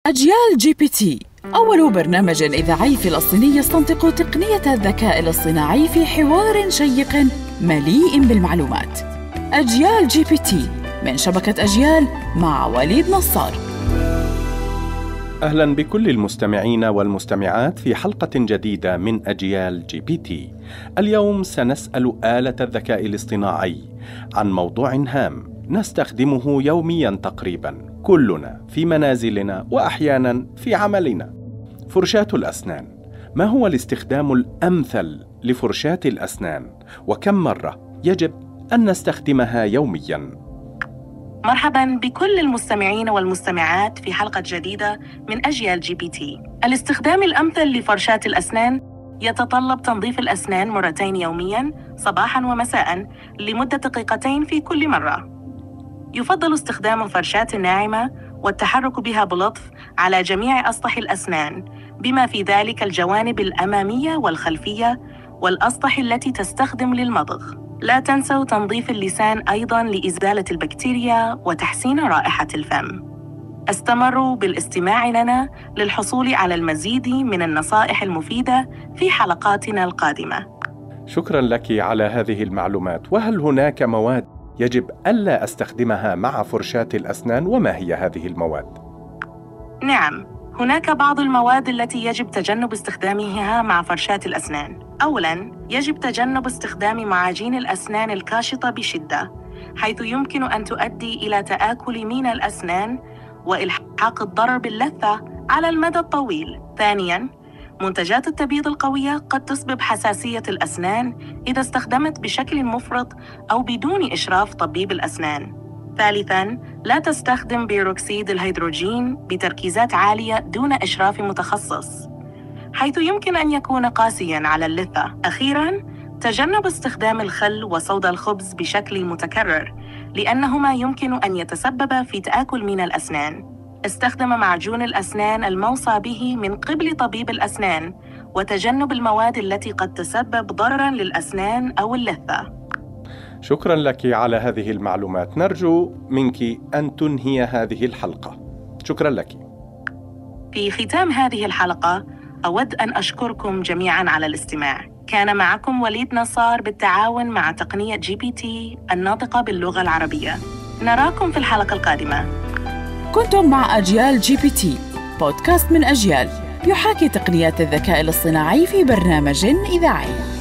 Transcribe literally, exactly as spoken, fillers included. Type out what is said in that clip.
أجيال جي بي تي أول برنامج إذاعي فلسطيني يستنطق تقنية الذكاء الاصطناعي في حوار شيق مليء بالمعلومات. أجيال جي بي تي من شبكة أجيال مع وليد نصار. أهلاً بكل المستمعين والمستمعات في حلقة جديدة من أجيال جي بي تي. اليوم سنسأل آلة الذكاء الاصطناعي عن موضوع هام نستخدمه يومياً تقريباً كلنا في منازلنا وأحياناً في عملنا: فرشاة الأسنان. ما هو الاستخدام الأمثل لفرشاة الأسنان؟ وكم مرة يجب أن نستخدمها يومياً؟ مرحباً بكل المستمعين والمستمعات في حلقة جديدة من أجيال جي بي تي. الاستخدام الأمثل لفرشاة الأسنان يتطلب تنظيف الأسنان مرتين يومياً صباحاً ومساءً لمدة دقيقتين في كل مرة. يفضل استخدام الفرشاة الناعمة والتحرك بها بلطف على جميع أسطح الأسنان، بما في ذلك الجوانب الأمامية والخلفية والأسطح التي تستخدم للمضغ. لا تنسوا تنظيف اللسان أيضاً لإزالة البكتيريا وتحسين رائحة الفم. استمروا بالاستماع لنا للحصول على المزيد من النصائح المفيدة في حلقاتنا القادمة. شكراً لك على هذه المعلومات. وهل هناك مواد يجب ألا أستخدمها مع فرشاة الأسنان؟ وما هي هذه المواد؟ نعم، هناك بعض المواد التي يجب تجنب استخدامها مع فرشاة الأسنان. أولاً، يجب تجنب استخدام معاجين الأسنان الكاشطة بشدة، حيث يمكن أن تؤدي إلى تآكل مينا الأسنان وإلحاق الضرر باللثة على المدى الطويل. ثانياً، منتجات التبييض القوية قد تسبب حساسية الأسنان إذا استخدمت بشكل مفرط أو بدون إشراف طبيب الأسنان. ثالثاً، لا تستخدم بيروكسيد الهيدروجين بتركيزات عالية دون إشراف متخصص، حيث يمكن أن يكون قاسياً على اللثة. أخيراً، تجنب استخدام الخل وصودا الخبز بشكل متكرر، لأنهما يمكن أن يتسببا في تآكل مينا الأسنان. استخدم معجون الأسنان الموصى به من قبل طبيب الأسنان، وتجنب المواد التي قد تسبب ضرراً للأسنان أو اللثة. شكراً لك على هذه المعلومات. نرجو منك أن تنهي هذه الحلقة. شكراً لك. في ختام هذه الحلقة أود أن أشكركم جميعاً على الاستماع. كان معكم وليد نصار بالتعاون مع تقنية جي بي تي الناطقة باللغة العربية. نراكم في الحلقة القادمة. كنتم مع أجيال جي بي تي، بودكاست من أجيال يحاكي تقنيات الذكاء الاصطناعي في برنامج إذاعي.